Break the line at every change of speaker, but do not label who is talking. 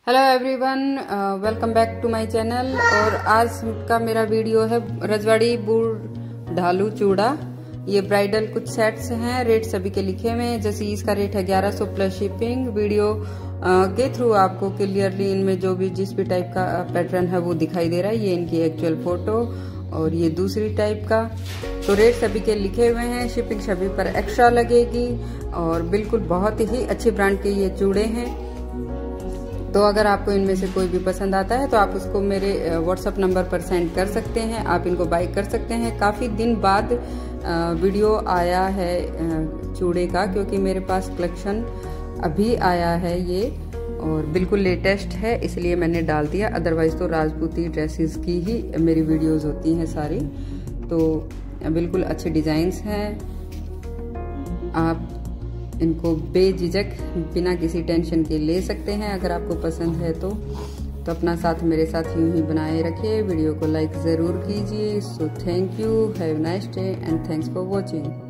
Hello everyone, welcome back to my channel. और आज का मेरा वीडियो है रजवाड़ी बूढ़ ढालू चूड़ा। ये ब्राइडल कुछ सेट्स हैं, रेट सभी के लिखे हुए हैं। जैसे इसका रेट है 1100 प्लस शिपिंग। वीडियो के थ्रू आपको क्लियरली इनमें जो भी जिस भी टाइप का पैटर्न है वो दिखाई दे रहा है। ये इनकी एक्चुअल फोटो और ये दूसरी टाइप का। तो रेट सभी के लिखे हुए हैं, शिपिंग सभी पर एक्स्ट्रा लगेगी और बिल्कुल बहुत ही अच्छे ब्रांड के ये चूड़े हैं। तो अगर आपको इनमें से कोई भी पसंद आता है तो आप उसको मेरे व्हाट्सएप नंबर पर सेंड कर सकते हैं, आप इनको बाय कर सकते हैं। काफ़ी दिन बाद वीडियो आया है चूड़े का, क्योंकि मेरे पास कलेक्शन अभी आया है ये और बिल्कुल लेटेस्ट है, इसलिए मैंने डाल दिया। अदरवाइज तो राजपूती ड्रेसेस की ही मेरी वीडियोस होती हैं सारी। तो बिल्कुल अच्छे डिज़ाइंस हैं, आप इनको बेझिझक बिना किसी टेंशन के ले सकते हैं। अगर आपको पसंद है तो अपना साथ मेरे साथ यूं ही बनाए रखिए। वीडियो को लाइक ज़रूर कीजिए। So thank you, have nice day and thanks for watching.